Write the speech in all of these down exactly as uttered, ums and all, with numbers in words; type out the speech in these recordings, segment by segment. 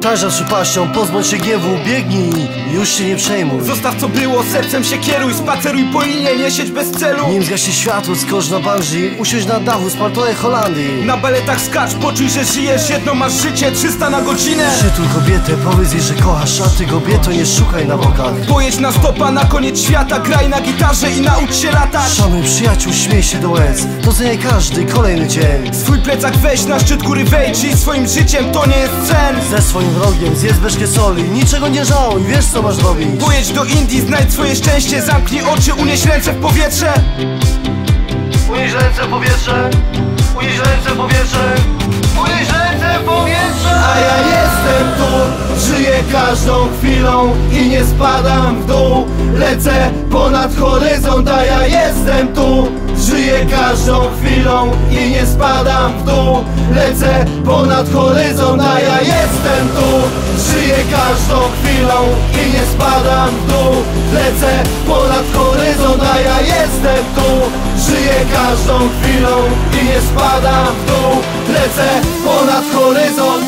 Tańcza z przypaścią, pozbądź się gniewu, biegnij, już się nie przejmuj. Zostaw co było, sercem się kieruj, spaceruj po linie, nie siedź bez celu. Nim zgaśnie światło, skocz na bungee, usiądź na dachu z paltonek Holandii. Na baletach skacz, poczuj, że żyjesz, jedno masz życie, trzysta na godzinę. Przytul kobietę, powiedz jej, że kochasz, a ty kobieto nie szukaj na bokach. Pojedź na stopa, na koniec świata, graj na gitarze i naucz się latać. Szanuj przyjaciół, śmiej się do łez, doceniaj każdy kolejny dzień. Swój plecak weź, na szczyt góry wejdź i swoim życiem to nie jest sen. Ze swoim wrogiem zjedz beczkę soli, niczego nie żałuj, wiesz co masz robić. Pojedź do Indii, znajdź swoje szczęście, zamknij oczy, unieś ręce w powietrze. Unieś ręce w powietrze, unieś ręce w powietrze, unieś ręce w powietrze. A ja jestem tu, żyję każdą chwilą i nie spadam w dół. Lecę ponad horyzont, a ja jestem tu, żyję każdą chwilą i nie spadam w dół. Lecę ponad horyzont, a ja jestem tu, żyję każdą chwilą i nie spadam w dół. Lecę ponad horyzont, a ja jestem tu, żyję każdą chwilą i nie spadam w dół. Lecę ponad horyzont.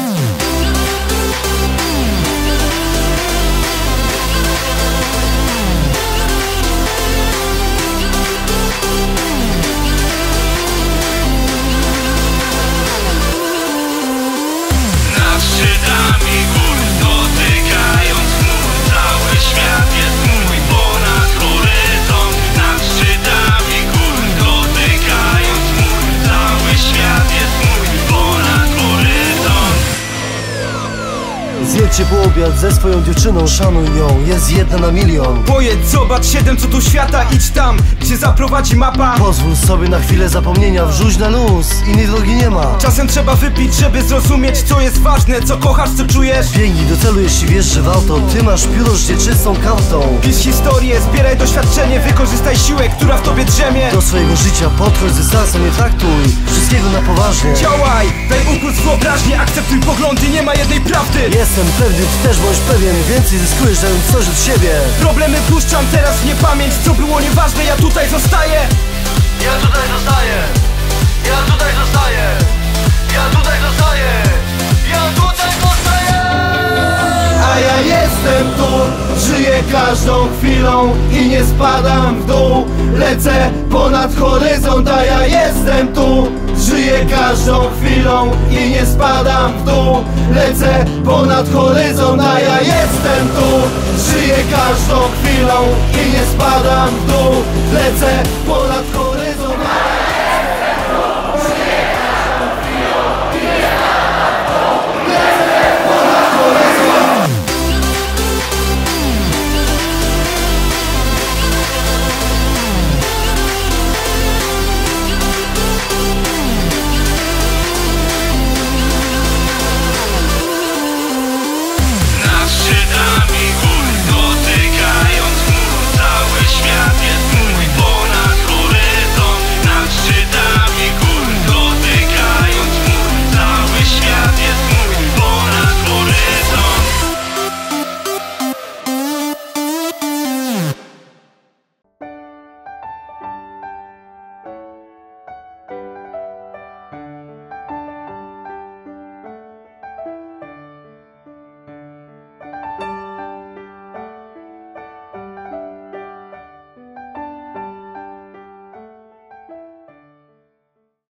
Zjedźcie po obiad ze swoją dziewczyną, szanuj ją, jest jedna na milion. Pojedź, zobacz siedem cudów świata, idź tam, gdzie zaprowadzi mapa. Pozwól sobie na chwilę zapomnienia, wrzuć na luz, innej drogi nie ma. Czasem trzeba wypić, żeby zrozumieć, co jest ważne, co kochasz, co czujesz. Biegnij do celu, jeśli wiesz, że w auto, ty masz pióro życie czystą kartą. Pisz historię, zbieraj doświadczenie, wykorzystaj siłę, która w tobie drzemie. Do swojego życia podchodź z dystansem, nie traktuj wszystkiego na poważnie. Działaj, daj upust wyobraźni, akceptuj poglądy, nie ma jednej prawdy. Jestem pewny, ty też bądź pewien, więcej zyskujesz, dając coś od siebie. Problemy puszczam teraz w niepamięć, co było nieważne, ja tutaj zostaję. Ja tutaj zostaję, ja tutaj zostaję, ja tutaj zostaję, ja tutaj zostaję. A ja jestem tu, żyję każdą chwilą i nie spadam w dół. Lecę ponad horyzont, a ja jestem tu, żyję każdą chwilą i nie spadam w dół. Lecę ponad horyzont, a ja jestem tu, żyję każdą chwilą i nie spadam w dół. Lecę ponad horyzont.